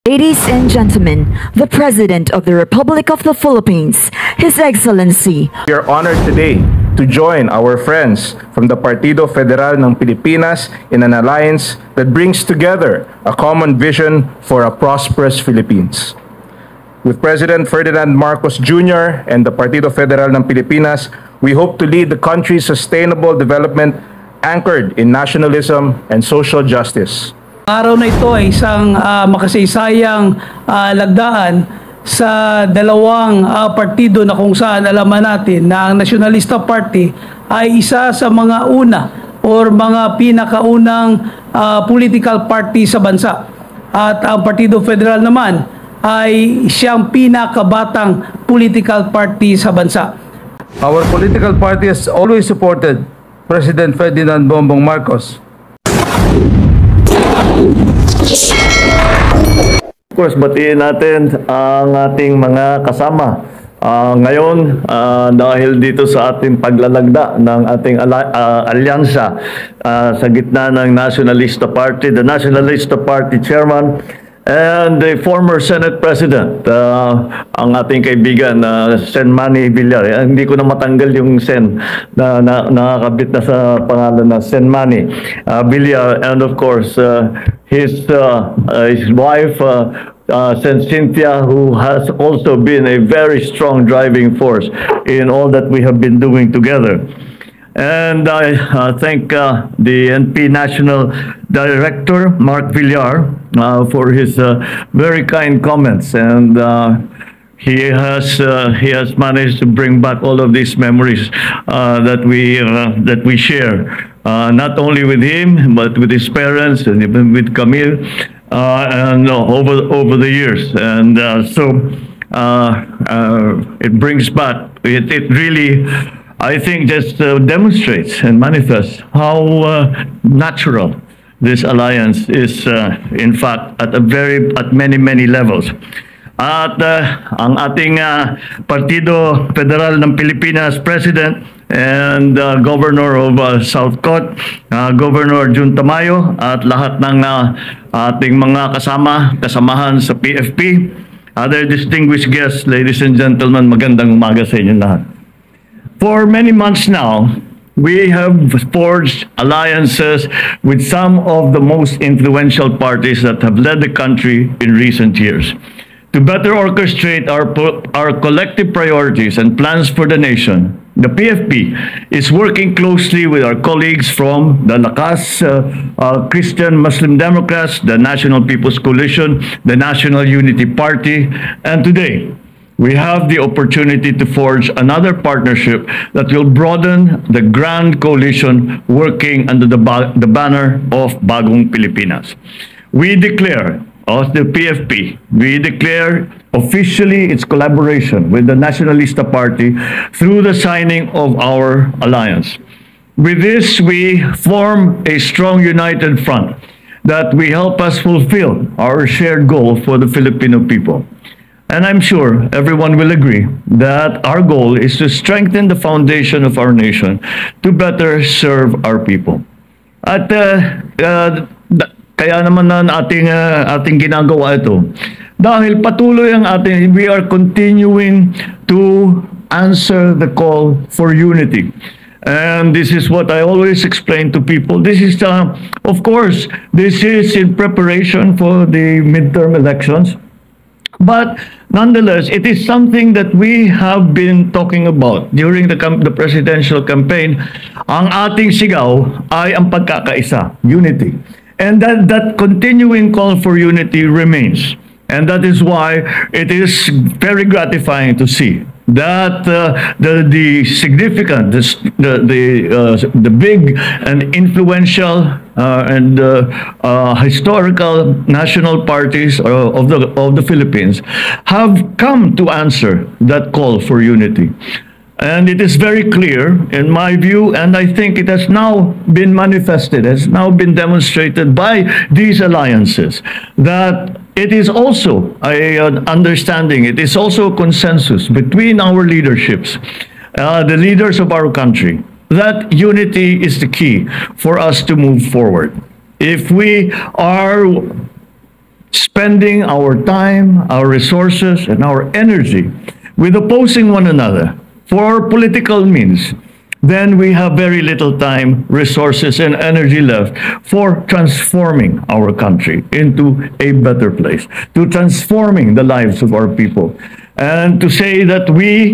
Ladies and gentlemen, the President of the Republic of the Philippines, His Excellency. We are honored today to join our friends from the Partido Federal ng Pilipinas in an alliance that brings together a common vision for a prosperous Philippines. With President Ferdinand Marcos Jr. and the Partido Federal ng Pilipinas, we hope to lead the country's sustainable development anchored in nationalism and social justice. Araw na ito ay isang makasaysayang lagdaan sa dalawang partido na kung saan alaman natin na ang Nacionalista Party ay isa sa mga una or mga pinakaunang political party sa bansa. At ang Partido Federal naman ay siyang pinakabatang political party sa bansa. Our political party has always supported President Ferdinand Bongbong Marcos. Of course, batiin natin ang ating mga kasama. Ngayon, dahil dito sa ating paglalagda ng ating alyansa sa gitna ng Nacionalista Party, the Nacionalista Party Chairman, and the former Senate President, ang ating kaibigan, Sen Manny Villar. Hindi ko na matanggal yung Sen na nakakabit na sa pangalan na Sen Manny Villar. And of course, his wife, Sen Cynthia, who has also been a very strong driving force in all that we have been doing together. And I thank the NP National Director, Mark Villar, for his very kind comments. And he has managed to bring back all of these memories that we share, not only with him, but with his parents and even with Camille, and over the years. And so it brings back, it really, I think, just demonstrates and manifests how natural this alliance is, in fact, at many levels. At ang ating Partido Federal ng Pilipinas President and Governor of South Cot, Governor Jun Tamayo, at lahat ng ating mga kasamahan sa PFP, other distinguished guests, ladies and gentlemen, magandang umaga sa inyo lahat. For many months now, we have forged alliances with some of the most influential parties that have led the country in recent years. To better orchestrate our collective priorities and plans for the nation, the PFP is working closely with our colleagues from the Lakas Christian Muslim Democrats, the National People's Coalition, the National Unity Party, and today, we have the opportunity to forge another partnership that will broaden the grand coalition working under the banner of Bagong Pilipinas. We declare, as the PFP, we declare officially its collaboration with the Nacionalista Party through the signing of our alliance. With this, we form a strong united front that will help us fulfill our shared goal for the Filipino people. And I'm sure everyone will agree that our goal is to strengthen the foundation of our nation to better serve our people. At kaya naman na ating ginagawa ito. Dahil patuloy ang we are continuing to answer the call for unity. And this is what I always explain to people. This is, of course, this is in preparation for the midterm elections. But nonetheless, it is something that we have been talking about during the presidential campaign. Ang ating sigaw ay ang pagkakaisa, unity. And that continuing call for unity remains. And that is why it is very gratifying to see that the significant, the big and influential and historical national parties of the Philippines have come to answer that call for unity. And it is very clear, in my view, and I think it has now been manifested, has now been demonstrated by these alliances, that it is also an understanding, it is also a consensus between our leaderships, the leaders of our country, that unity is the key for us to move forward. If we are spending our time, our resources, and our energy with opposing one another for political means, then we have very little time, resources, and energy left for transforming our country into a better place, to transforming the lives of our people. And to say that we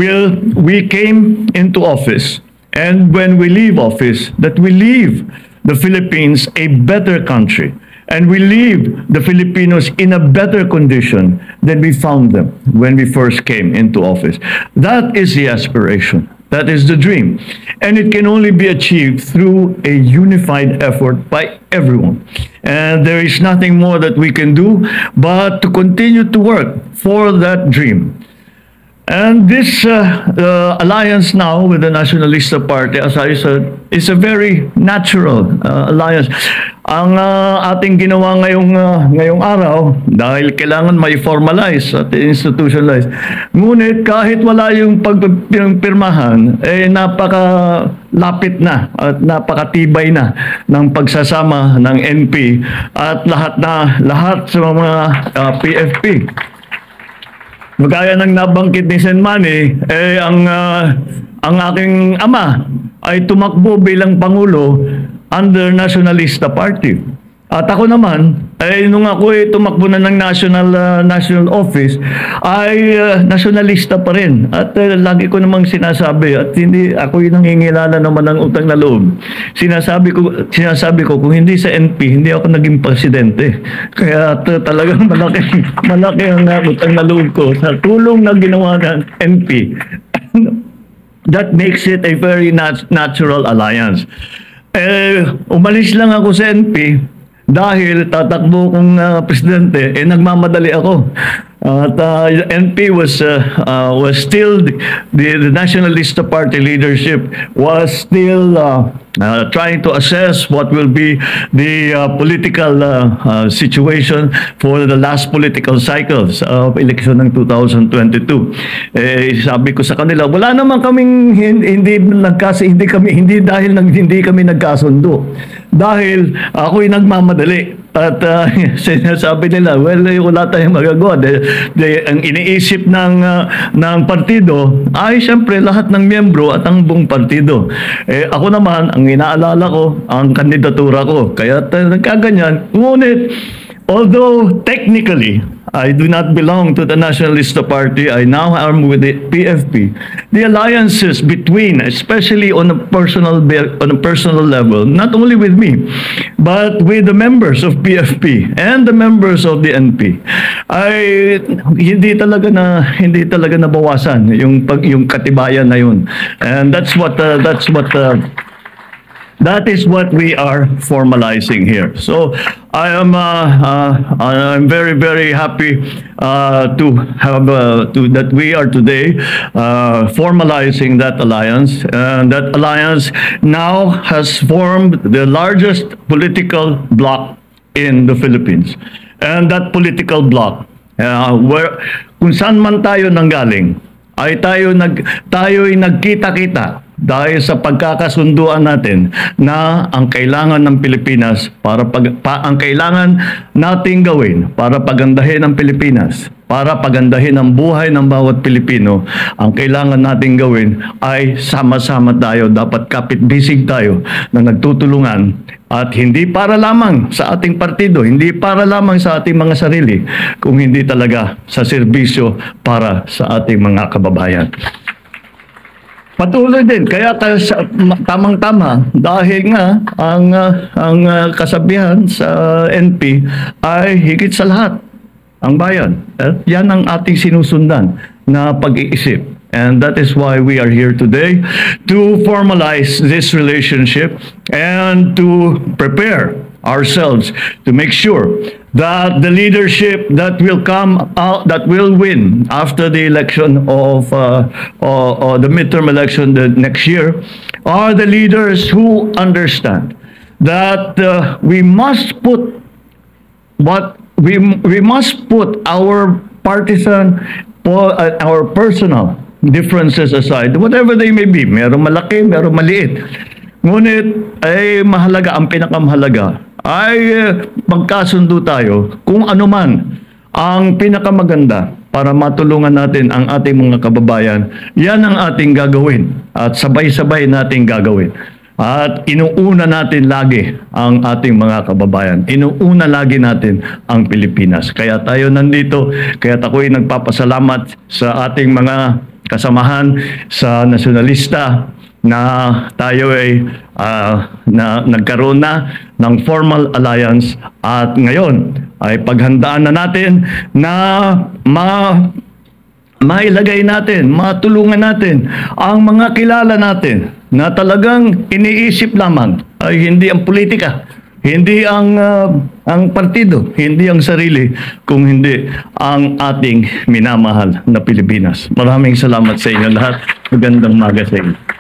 came into office, and when we leave office, that we leave the Philippines a better country, and we leave the Filipinos in a better condition than we found them when we first came into office. That is the aspiration. That is the dream. And it can only be achieved through a unified effort by everyone. And there is nothing more that we can do but to continue to work for that dream. And this alliance now with the Nacionalista Party, as I said, is a very natural alliance. Ang ating ginawa ngayong araw, dahil kailangan ma-formalize at institutionalize, ngunit kahit wala yung pagpirmahan, napakalapit na at napakatibay na ng pagsasama ng NP at lahat sa mga PFP. Magaya ng nabanggit ni Sen Manny, ang aking ama ay tumakbo bilang Pangulo under Nacionalista Party. At ako naman, nung ako tumakbo na ng national office, ay nationalista pa rin. At lagi ko namang sinasabi, at hindi ako yung nangingilala naman ng utang na loob. Sinasabi ko kung hindi sa NP, hindi ako naging presidente. Kaya talagang malaki ang utang na loob ko sa tulong na ginawa ng NP. That makes it a very natural alliance. Umalis lang ako sa NP dahil tatakbo kong presidente, nagmamadali ako. At NP was still, the Nacionalista Party leadership was still trying to assess what will be the political situation for the last political cycles of election ng 2022. Sabi ko sa kanila, wala naman kaming hindi dahil hindi kami nagkasundo. Dahil ako'y nagmamadali. At sinasabi nila, well, wala tayong magagawa. Ang iniisip ng partido ay siyempre lahat ng miyembro at ang buong partido. Ako naman, ang inaalala ko, ang kandidatura ko. Kaya nagkaganyan. Ngunit, although technically, I do not belong to the Nacionalista Party. I now am with the PFP. The alliances between, especially on a personal level, not only with me, but with the members of PFP and the members of the NP, ay hindi talaga nabawasan yung katibayan na yun. And that is what we are formalizing here. So I'm very, very happy that we are today formalizing that alliance. And that alliance now has formed the largest political bloc in the Philippines. And that political bloc, where kung saan man tayo nanggaling, ay tayo'y nagkita-kita dahil sa pagkakasunduan natin na ang kailangan ng Pilipinas ang kailangan nating gawin para pagandahin ang Pilipinas, para pagandahin ang buhay ng bawat Pilipino, ang kailangan nating gawin ay sama-sama tayo, dapat kapit-bisig tayo na nagtutulungan at hindi para lamang sa ating partido, hindi para lamang sa ating mga sarili, kung hindi talaga sa serbisyo para sa ating mga kababayan. Patuloy din, kaya tamang-tama dahil nga ang kasabihan sa NP ay higit sa lahat ang bayan. Yan ang ating sinusundan na pag-iisip. And that is why we are here today to formalize this relationship and to prepare ourselves to make sure that the leadership that will come out, that will win after the election of the midterm election the next year, are the leaders who understand that we must put our partisan, our personal differences aside, whatever they may be. Merong malaki, merong maliit. Ngunit ay mahalaga, ang pinakamahalaga ay magkasundo tayo kung ano man ang pinakamaganda para matulungan natin ang ating mga kababayan. Yan ang ating gagawin at sabay-sabay nating gagawin. At inuuna natin lagi ang ating mga kababayan. Inuuna lagi natin ang Pilipinas. Kaya tayo nandito, kaya ako'y nagpapasalamat sa ating mga kasamahan sa nasyonalista na tayo ay nagkaroon na ng formal alliance at ngayon ay paghandaan na natin na mailagay natin, matulungan natin ang mga kilala natin na talagang iniisip lamang ay hindi ang politika, hindi ang partido, hindi ang sarili, kung hindi ang ating minamahal na Pilipinas. Maraming salamat sa inyo lahat. Magandang umaga sa inyo.